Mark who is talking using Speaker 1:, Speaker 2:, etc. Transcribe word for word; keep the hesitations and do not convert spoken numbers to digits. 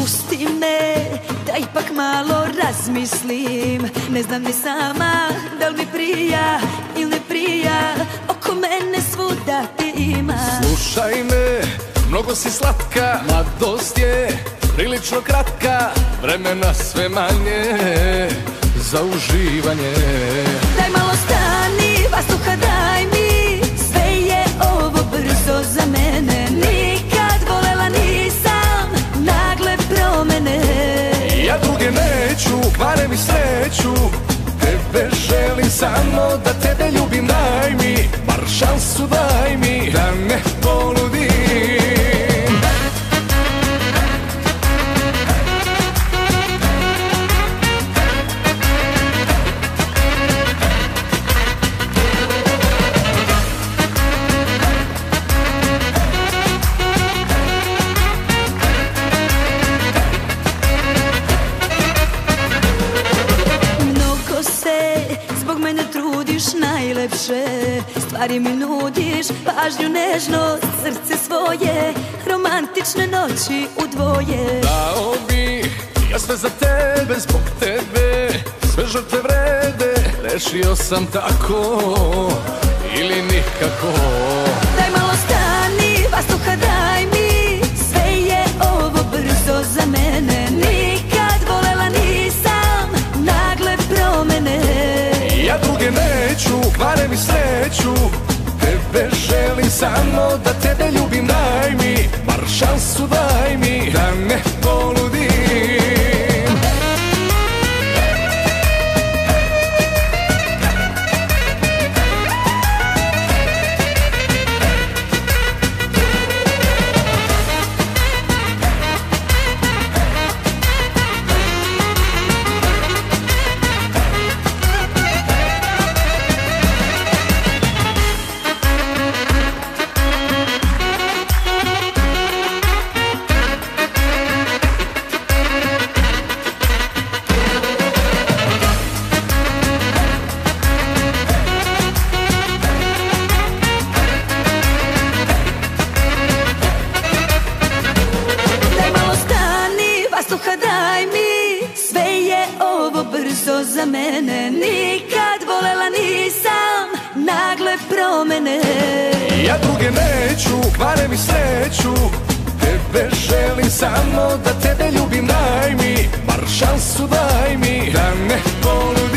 Speaker 1: pusti me, da ipak malo razmislim. Ne znam ni sama da li mi prija ili ne prija, oko mene svuda te ima.
Speaker 2: Slušaj me, mnogo si slatka, mladost je prilično kratka, vremena sve manje za uživanje.
Speaker 1: Daj malo stani, vazduha daj mi, sve je ovo brzo za mene. Nikad volela nisam nagle promene.
Speaker 2: Ja druge neću, kvare mi sreću, tebe želim samo da tebe ljubim. Daj mi, bar šansu daj mi, da ne poludim.
Speaker 1: Zbog mene trudiš najlepše stvari mi nudiš, pažnju, nežnost, srce svoje, romantične noći u dvoje.
Speaker 2: Dao bih ja sve za tebe, zbog tebe sve žrtve vrede, rešio sam tako ili nikako.
Speaker 1: Daj malo stani, vazduha daj mi, sve je ovo brzo za mene. Nikad volela nisam nagle promene.
Speaker 2: Ja druge neću, kvare mi sreću, tebe želim samo da tebe ljubim. Daj mi, bar šansu daj mi, da ne poludim.
Speaker 1: Daj mi, sve je ovo brzo za mene. Nikad volela nisam nagle promene.
Speaker 2: Ja druge neću, kvare mi sreću, tebe želim samo da tebe ljubim. Daj mi, bar šansu daj mi, da ne poludim.